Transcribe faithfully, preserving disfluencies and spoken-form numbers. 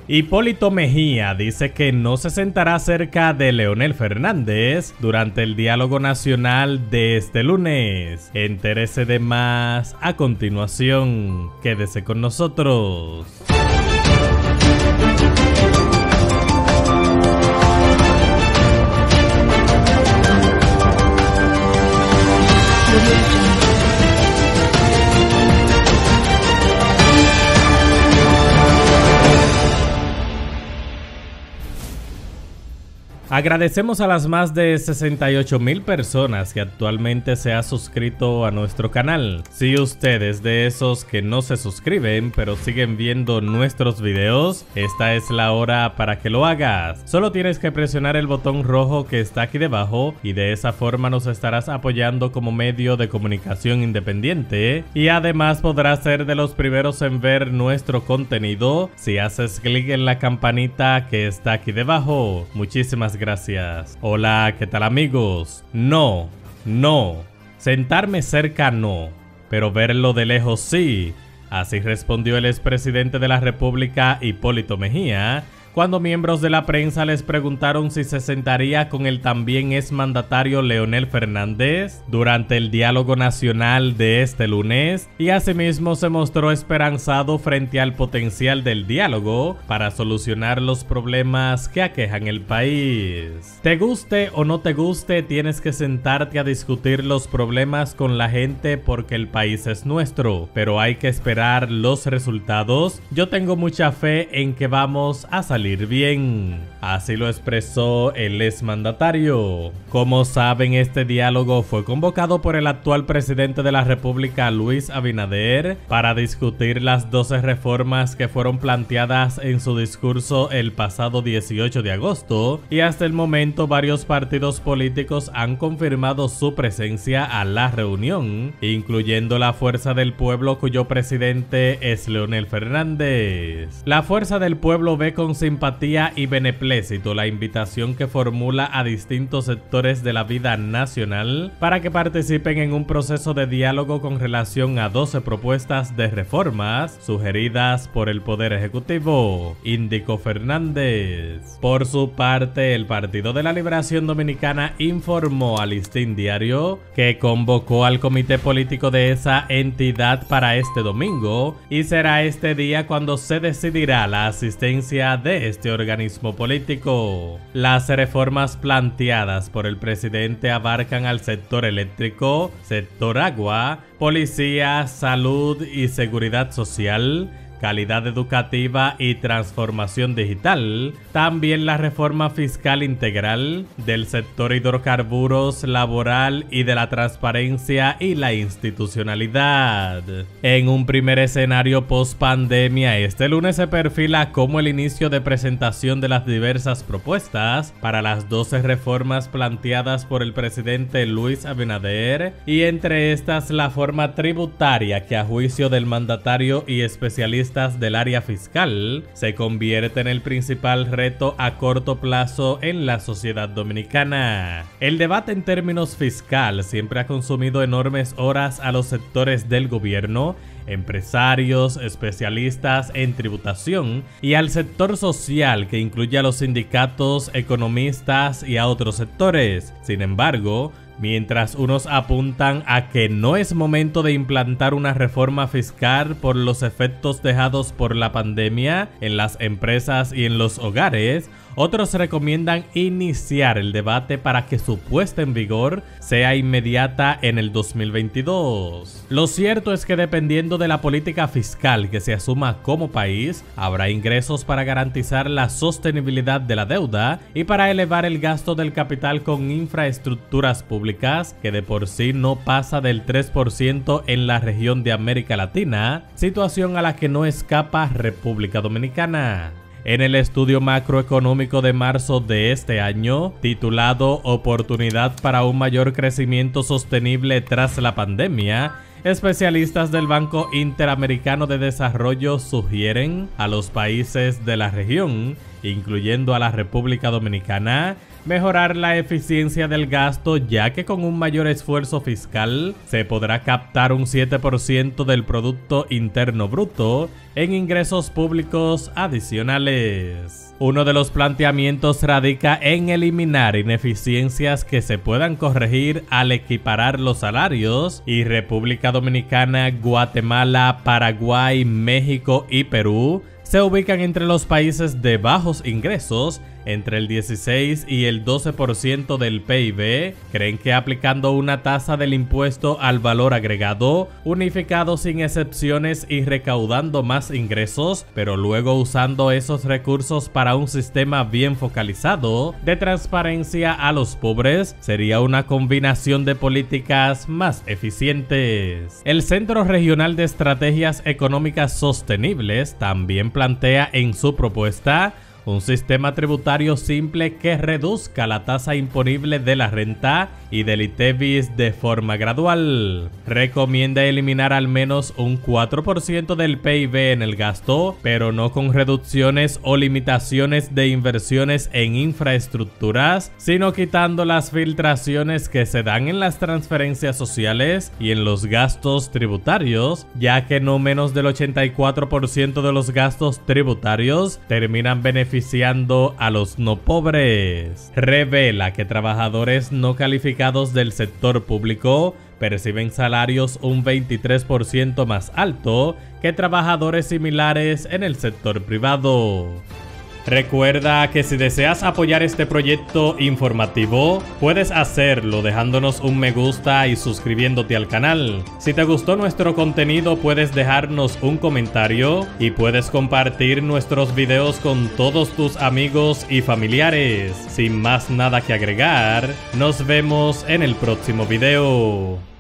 Hipólito Mejía dice que no se sentará cerca de Leonel Fernández durante el diálogo nacional de este lunes. Entérese de más a continuación. Quédese con nosotros. Agradecemos a las más de sesenta y ocho mil personas que actualmente se ha suscrito a nuestro canal. Si usted es de esos que no se suscriben pero siguen viendo nuestros videos, esta es la hora para que lo hagas. Solo tienes que presionar el botón rojo que está aquí debajo y de esa forma nos estarás apoyando como medio de comunicación independiente, y además podrás ser de los primeros en ver nuestro contenido si haces clic en la campanita que está aquí debajo. Muchísimas gracias. Gracias. Hola, ¿qué tal amigos? No, no. Sentarme cerca no, pero verlo de lejos sí. Así respondió el expresidente de la República, Hipólito Mejía, cuando miembros de la prensa les preguntaron si se sentaría con el también exmandatario Leonel Fernández durante el diálogo nacional de este lunes, y asimismo se mostró esperanzado frente al potencial del diálogo para solucionar los problemas que aquejan el país. Te guste o no te guste, tienes que sentarte a discutir los problemas con la gente porque el país es nuestro, pero hay que esperar los resultados. Yo tengo mucha fe en que vamos a salir bien. Así lo expresó el exmandatario. Como saben, este diálogo fue convocado por el actual presidente de la República, Luis Abinader, para discutir las doce reformas que fueron planteadas en su discurso el pasado dieciocho de agosto, y hasta el momento varios partidos políticos han confirmado su presencia a la reunión, incluyendo la Fuerza del Pueblo, cuyo presidente es Leonel Fernández. La Fuerza del Pueblo ve con simpatía y beneplácito la invitación que formula a distintos sectores de la vida nacional para que participen en un proceso de diálogo con relación a doce propuestas de reformas sugeridas por el Poder Ejecutivo, indicó Fernández. Por su parte, el Partido de la Liberación Dominicana informó al Listín Diario que convocó al comité político de esa entidad para este domingo, y será este día cuando se decidirá la asistencia de este organismo político. Las reformas planteadas por el presidente abarcan al sector eléctrico, sector agua, policía, salud y seguridad social, calidad educativa y transformación digital, también la reforma fiscal integral, del sector hidrocarburos, laboral y de la transparencia y la institucionalidad. En un primer escenario post pandemia, este lunes se perfila como el inicio de presentación de las diversas propuestas para las doce reformas planteadas por el presidente Luis Abinader, y entre estas la forma tributaria, que a juicio del mandatario y especialistas del área fiscal se convierte en el principal reto a corto plazo en la sociedad dominicana. El debate en términos fiscal siempre ha consumido enormes horas a los sectores del gobierno, empresarios, especialistas en tributación y al sector social, que incluye a los sindicatos, economistas y a otros sectores. Sin embargo, mientras unos apuntan a que no es momento de implantar una reforma fiscal por los efectos dejados por la pandemia en las empresas y en los hogares, otros recomiendan iniciar el debate para que su puesta en vigor sea inmediata en el dos mil veintidós. Lo cierto es que dependiendo de la política fiscal que se asuma como país, habrá ingresos para garantizar la sostenibilidad de la deuda y para elevar el gasto del capital con infraestructuras públicas, que de por sí no pasa del tres por ciento en la región de América Latina, situación a la que no escapa República Dominicana. En el estudio macroeconómico de marzo de este año, titulado Oportunidad para un mayor crecimiento sostenible tras la pandemia, Especialistas del Banco Interamericano de Desarrollo sugieren a los países de la región, incluyendo a la República Dominicana, mejorar la eficiencia del gasto, ya que con un mayor esfuerzo fiscal se podrá captar un siete por ciento del Producto Interno Bruto en ingresos públicos adicionales. Uno de los planteamientos radica en eliminar ineficiencias que se puedan corregir al equiparar los salarios, y República Dominicana, Guatemala, Paraguay, México y Perú se ubican entre los países de bajos ingresos, entre el dieciséis y el doce por ciento del P I B. Creen que aplicando una tasa del impuesto al valor agregado, unificado sin excepciones y recaudando más ingresos, pero luego usando esos recursos para un sistema bien focalizado de transparencia a los pobres, sería una combinación de políticas más eficientes. El Centro Regional de Estrategias Económicas Sostenibles también plantea en su propuesta un sistema tributario simple que reduzca la tasa imponible de la renta y del I T B I S de forma gradual. Recomienda eliminar al menos un cuatro por ciento del P I B en el gasto, pero no con reducciones o limitaciones de inversiones en infraestructuras, sino quitando las filtraciones que se dan en las transferencias sociales y en los gastos tributarios, ya que no menos del ochenta y cuatro por ciento de los gastos tributarios terminan beneficiando beneficiando a los no pobres. Revela que trabajadores no calificados del sector público perciben salarios un veintitrés por ciento más alto que trabajadores similares en el sector privado. Recuerda que si deseas apoyar este proyecto informativo, puedes hacerlo dejándonos un me gusta y suscribiéndote al canal. Si te gustó nuestro contenido, puedes dejarnos un comentario y puedes compartir nuestros videos con todos tus amigos y familiares. Sin más nada que agregar, nos vemos en el próximo video.